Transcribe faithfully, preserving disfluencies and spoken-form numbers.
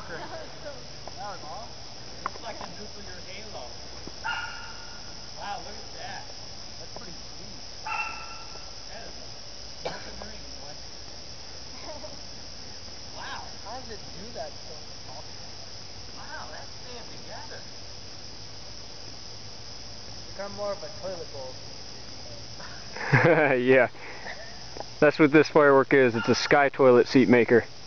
fireworker. That was awesome. It looks like a nuclear halo. Wow, look at that. That's pretty sweet. That is a smoke and ring, boy. Wow. How does it do that so awesome? Wow, that's staying together. It's become more of a toilet bowl. Yeah. That's what this firework is. It's a sky toilet seat maker.